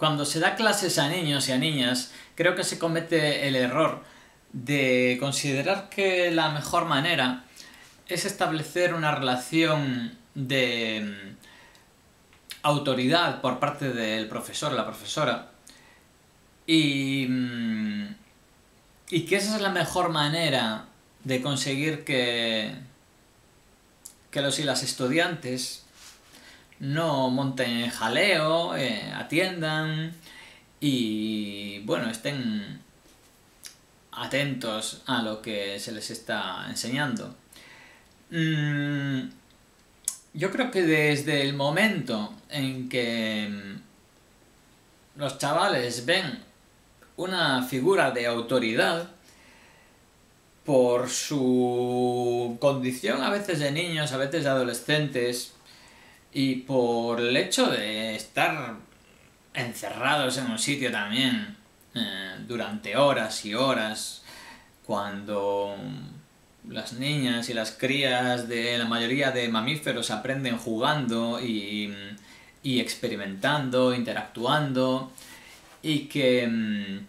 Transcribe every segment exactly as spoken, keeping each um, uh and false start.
Cuando se da clases a niños y a niñas, creo que se comete el error de considerar que la mejor manera es establecer una relación de mm, autoridad por parte del profesor o la profesora y, mm, y que esa es la mejor manera de conseguir que, que los y las estudiantes no monten jaleo, eh, atiendan y, bueno, estén atentos a lo que se les está enseñando. Mm, yo creo que desde el momento en que mm, los chavales ven una figura de autoridad, por su condición a veces de niños, a veces de adolescentes, y por el hecho de estar encerrados en un sitio también eh, durante horas y horas, cuando las niñas y las crías de la mayoría de mamíferos aprenden jugando y, y experimentando, interactuando, y que mm,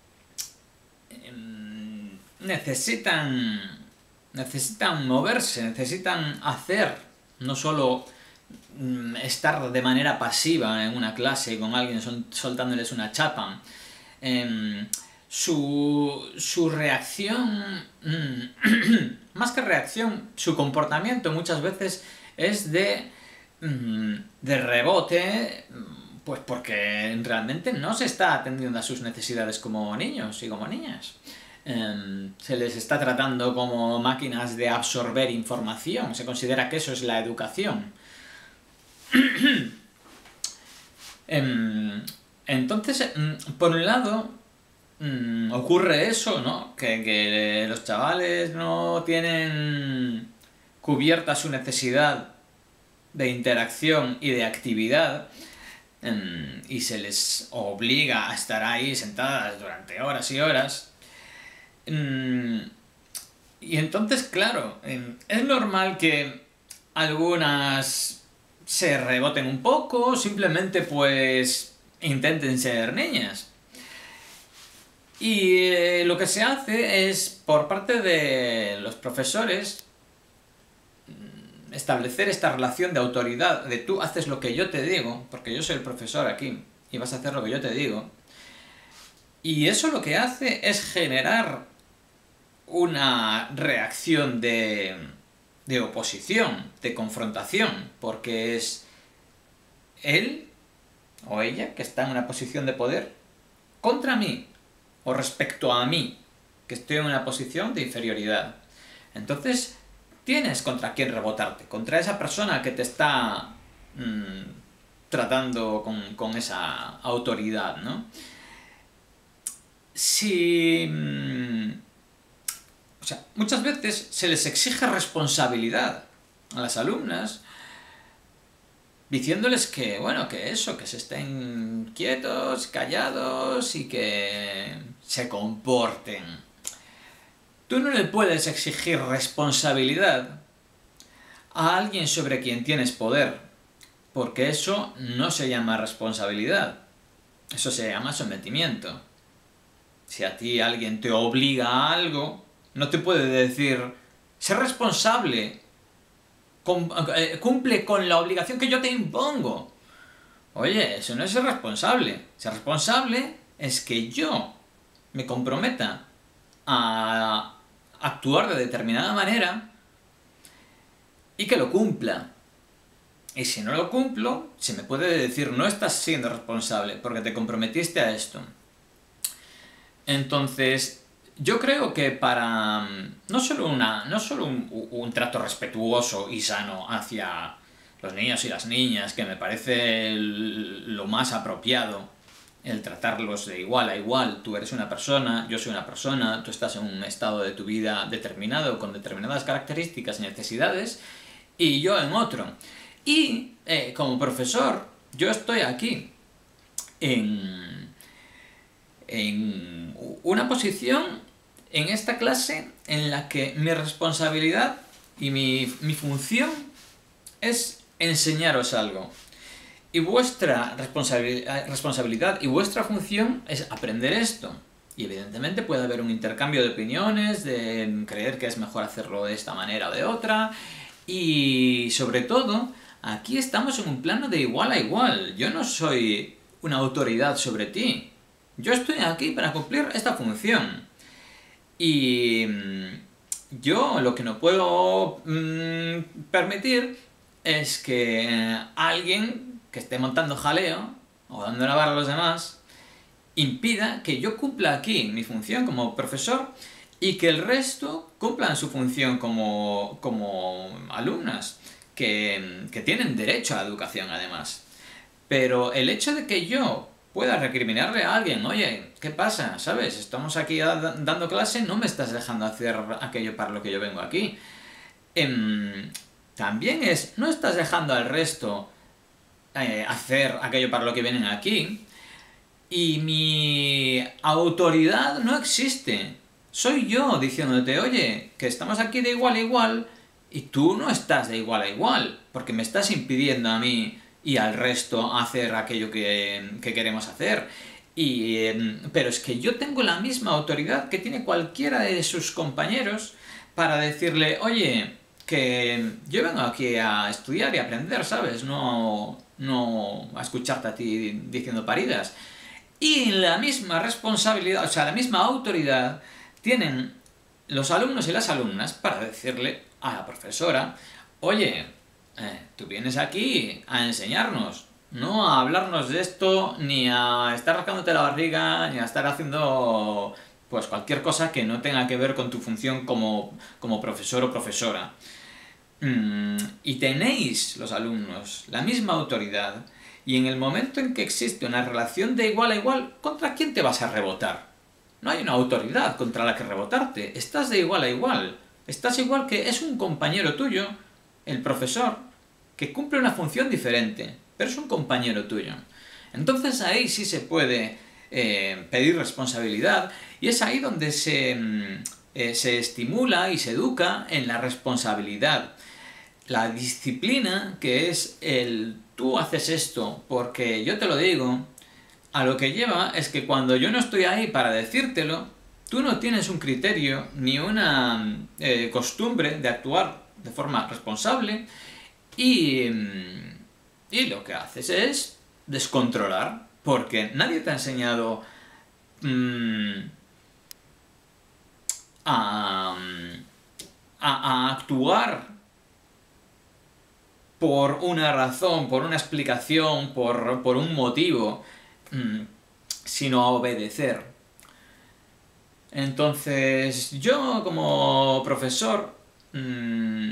necesitan necesitan moverse, necesitan hacer, no solo mm, estar de manera pasiva en una clase con alguien sol, soltándoles una chapa. Eh, su, su reacción, mm, más que reacción, su comportamiento muchas veces es de, mm, de rebote, pues porque realmente no se está atendiendo a sus necesidades como niños y como niñas. Um, se les está tratando como máquinas de absorber información, se considera que eso es la educación. um, entonces, um, por un lado, um, ocurre eso, ¿no? Que, que los chavales no tienen cubierta su necesidad de interacción y de actividad, um, y se les obliga a estar ahí sentadas durante horas y horas. Y entonces, claro, es normal que algunas se reboten un poco, simplemente pues intenten ser niñas. Y eh, lo que se hace es, por parte de los profesores, establecer esta relación de autoridad, de tú haces lo que yo te digo, porque yo soy el profesor aquí, y vas a hacer lo que yo te digo. Y eso lo que hace es generar una reacción de, de oposición, de confrontación, porque es él o ella que está en una posición de poder contra mí, o respecto a mí, que estoy en una posición de inferioridad. Entonces, tienes contra quién rebotarte, contra esa persona que te está mmm, tratando con, con esa autoridad, ¿no? Si... Mmm, O sea, muchas veces se les exige responsabilidad a las alumnas, diciéndoles que, bueno, que eso, que se estén quietos, callados y que se comporten. Tú no le puedes exigir responsabilidad a alguien sobre quien tienes poder, porque eso no se llama responsabilidad, eso se llama sometimiento. Si a ti alguien te obliga a algo, no te puede decir, sé responsable, cumple con la obligación que yo te impongo. Oye, eso no es ser responsable. Ser responsable es que yo me comprometa a actuar de determinada manera y que lo cumpla. Y si no lo cumplo, se me puede decir, no estás siendo responsable porque te comprometiste a esto. Entonces, yo creo que para no solo, una, no solo un, un trato respetuoso y sano hacia los niños y las niñas, que me parece el, lo más apropiado, el tratarlos de igual a igual, tú eres una persona, yo soy una persona, tú estás en un estado de tu vida determinado, con determinadas características y necesidades, y yo en otro. Y eh, como profesor, yo estoy aquí en, en una posición en esta clase en la que mi responsabilidad y mi, mi función es enseñaros algo. Y vuestra responsabilidad y vuestra función es aprender esto. Y evidentemente puede haber un intercambio de opiniones, de creer que es mejor hacerlo de esta manera o de otra. Y sobre todo, aquí estamos en un plano de igual a igual. Yo no soy una autoridad sobre ti. Yo estoy aquí para cumplir esta función. Y yo lo que no puedo mmm, permitir es que alguien que esté montando jaleo o dando la vara a los demás impida que yo cumpla aquí mi función como profesor y que el resto cumplan su función como, como alumnas, que, que tienen derecho a la educación además. Pero el hecho de que yo pueda recriminarle a alguien, oye, ¿qué pasa? ¿Sabes? Estamos aquí dando clase, no me estás dejando hacer aquello para lo que yo vengo aquí. Eh, también es, no estás dejando al resto eh, hacer aquello para lo que vienen aquí. Y mi autoridad no existe. Soy yo diciéndote, oye, que estamos aquí de igual a igual y tú no estás de igual a igual, porque me estás impidiendo a mí y al resto hacer aquello que, que queremos hacer. Y, eh, pero es que yo tengo la misma autoridad que tiene cualquiera de sus compañeros para decirle, oye, que yo vengo aquí a estudiar y a aprender, ¿sabes? No, no a escucharte a ti diciendo paridas. Y la misma responsabilidad, o sea, la misma autoridad tienen los alumnos y las alumnas para decirle a la profesora, oye, eh, tú vienes aquí a enseñarnos, no a hablarnos de esto, ni a estar rascándote la barriga, ni a estar haciendo pues cualquier cosa que no tenga que ver con tu función como, como profesor o profesora. Mm, y tenéis, los alumnos, la misma autoridad. Y en el momento en que existe una relación de igual a igual, ¿contra quién te vas a rebotar? No hay una autoridad contra la que rebotarte. Estás de igual a igual. Estás igual que es un compañero tuyo, el profesor, que cumple una función diferente, pero es un compañero tuyo. Entonces ahí sí se puede eh, pedir responsabilidad y es ahí donde se, eh, se estimula y se educa en la responsabilidad. La disciplina, que es el tú haces esto porque yo te lo digo, a lo que lleva es que cuando yo no estoy ahí para decírtelo, tú no tienes un criterio ni una eh, costumbre de actuar de forma responsable y, y lo que haces es descontrolar, porque nadie te ha enseñado mmm, a, a, a actuar por una razón, por una explicación, por, por un motivo, mmm, sino a obedecer. Entonces, yo como profesor, mmm,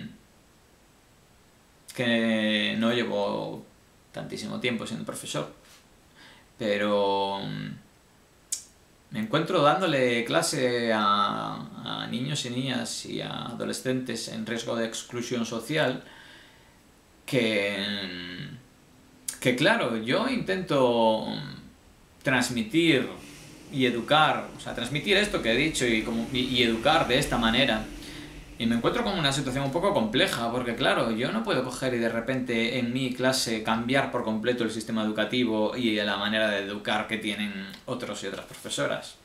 que no llevo tantísimo tiempo siendo profesor, pero me encuentro dándole clase a, a niños y niñas y a adolescentes en riesgo de exclusión social, que, que claro, yo intento transmitir y educar, o sea, transmitir esto que he dicho y, como, y, y educar de esta manera. Y me encuentro con una situación un poco compleja, porque claro, yo no puedo coger y de repente en mi clase cambiar por completo el sistema educativo y la manera de educar que tienen otros y otras profesoras.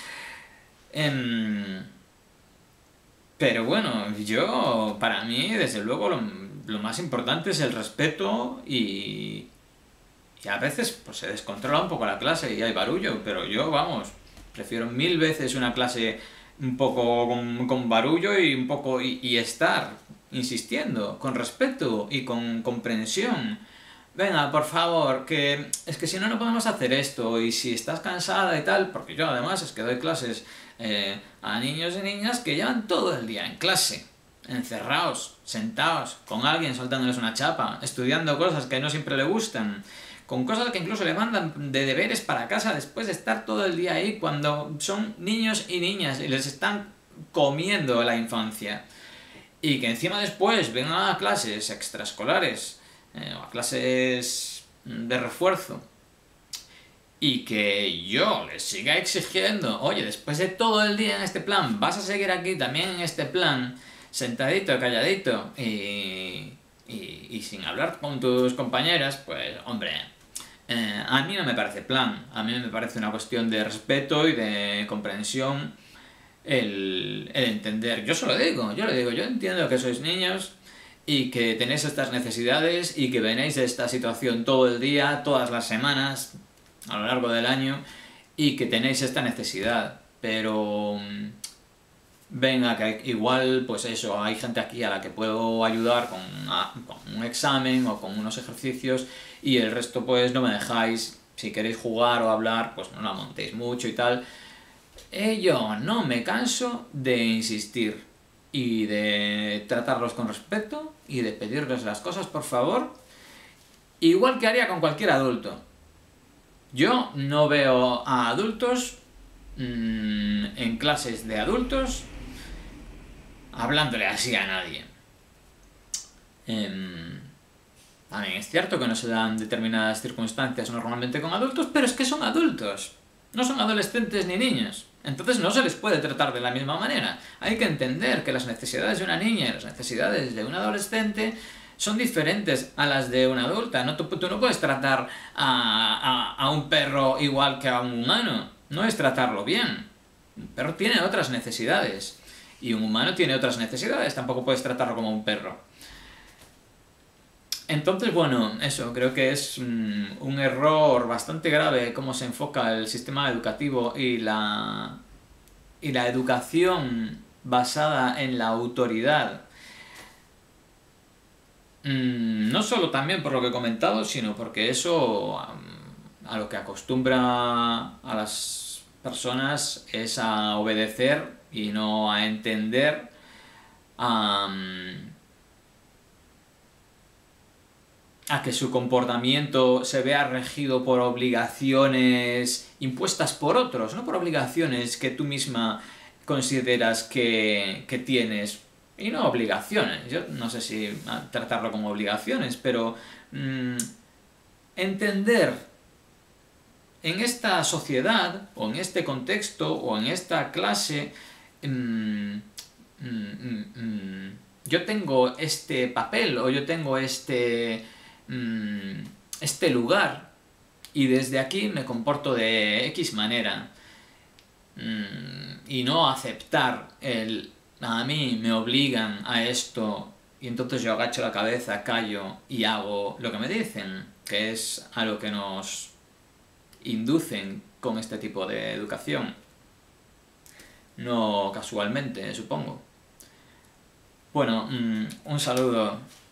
Eh, pero bueno, yo, para mí, desde luego, lo, lo más importante es el respeto y, y a veces pues se descontrola un poco la clase y hay barullo, pero yo, vamos, prefiero mil veces una clase un poco con, con barullo y un poco y, y estar insistiendo con respeto y con comprensión. Venga, por favor, que es que si no no podemos hacer esto, y si estás cansada y tal, porque yo además es que doy clases eh, a niños y niñas que llevan todo el día en clase, encerrados, sentados, con alguien soltándoles una chapa, estudiando cosas que no siempre le gustan, con cosas que incluso le mandan de deberes para casa después de estar todo el día ahí, cuando son niños y niñas y les están comiendo la infancia. Y que encima después vengan a clases extraescolares eh, o a clases de refuerzo y que yo les siga exigiendo, oye, después de todo el día en este plan, vas a seguir aquí también en este plan, sentadito, calladito, y, y, y sin hablar con tus compañeras, pues hombre, eh, a mí no me parece plan, a mí me parece una cuestión de respeto y de comprensión el, el entender. Yo se lo digo, yo le digo, yo entiendo que sois niños y que tenéis estas necesidades y que venéis de esta situación todo el día, todas las semanas, a lo largo del año, y que tenéis esta necesidad, pero venga, que igual, pues eso, hay gente aquí a la que puedo ayudar con, a, con un examen o con unos ejercicios y el resto pues no me dejáis, si queréis jugar o hablar, pues no la montéis mucho y tal. Eh, yo no me canso de insistir y de tratarlos con respeto y de pedirles las cosas por favor, igual que haría con cualquier adulto. Yo no veo a adultos mmm, en clases de adultos hablándole así a nadie. Eh, también es cierto que no se dan determinadas circunstancias normalmente con adultos, pero es que son adultos, no son adolescentes ni niños. Entonces no se les puede tratar de la misma manera. Hay que entender que las necesidades de una niña y las necesidades de un adolescente son diferentes a las de una adulta. No, tú, tú no puedes tratar a, a, a un perro igual que a un humano. No es tratarlo bien. Un perro tiene otras necesidades. Y un humano tiene otras necesidades. Tampoco puedes tratarlo como un perro. Entonces, bueno, eso, creo que es un, un error bastante grave cómo se enfoca el sistema educativo y la, y la educación basada en la autoridad. Mm, no solo también por lo que he comentado, sino porque eso a, a lo que acostumbra a las personas es a obedecer y no a entender, a... a que su comportamiento se vea regido por obligaciones impuestas por otros, no por obligaciones que tú misma consideras que, que tienes. Y no obligaciones, yo no sé si tratarlo como obligaciones, pero mmm, entender en esta sociedad, o en este contexto, o en esta clase, mmm, mmm, mmm, yo tengo este papel, o yo tengo este... este lugar y desde aquí me comporto de X manera y no aceptar el a mí me obligan a esto y entonces yo agacho la cabeza, callo y hago lo que me dicen, que es a lo que nos inducen con este tipo de educación, no casualmente, supongo. Bueno, un saludo.